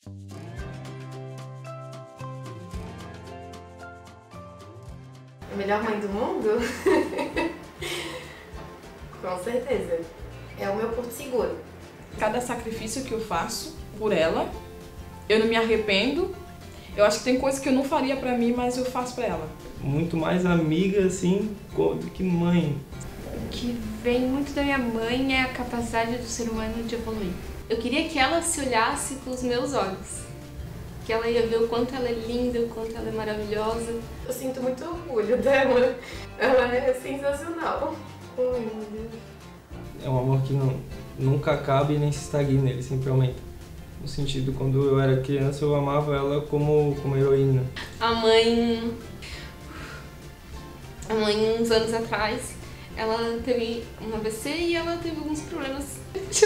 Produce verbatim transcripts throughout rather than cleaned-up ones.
A melhor mãe do mundo? Com certeza. É o meu porto seguro. Cada sacrifício que eu faço por ela, eu não me arrependo. Eu acho que tem coisa que eu não faria pra mim, mas eu faço pra ela. Muito mais amiga, assim, do que mãe. O que vem muito da minha mãe é a capacidade do ser humano de evoluir. Eu queria que ela se olhasse com os meus olhos. Que ela ia ver o quanto ela é linda, o quanto ela é maravilhosa. Eu sinto muito orgulho dela. Ela é sensacional. Ai, meu Deus. É um amor que não, nunca acaba e nem se estagna, ele sempre aumenta. No sentido, quando eu era criança, eu amava ela como, como heroína. A mãe... A mãe, uns anos atrás, ela teve um A V C e ela teve alguns problemas.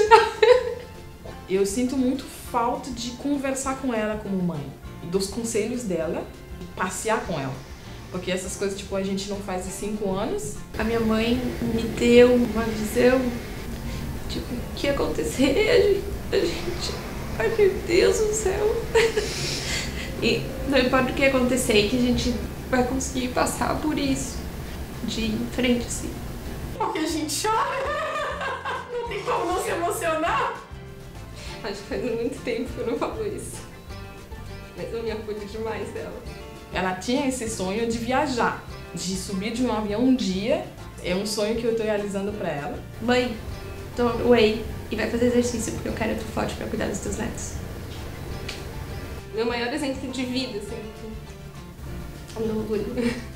Eu sinto muito falta de conversar com ela como mãe, dos conselhos dela, passear com ela. Porque essas coisas, tipo, a gente não faz há cinco anos. A minha mãe me deu uma visão, tipo, o que ia acontecer, a gente, a gente, ai meu Deus do céu. E não importa o que acontecer, que a gente vai conseguir passar por isso, de frente, assim. Porque a gente chora, não tem como não se emocionar. Acho que faz muito tempo que eu não falo isso, mas eu me orgulho demais dela. Ela tinha esse sonho de viajar, de subir de um avião um dia. É um sonho que eu tô realizando pra ela. Mãe, toma whey e vai fazer exercício porque eu quero tu forte pra cuidar dos teus netos. Meu maior exemplo de vida, assim. Meu orgulho.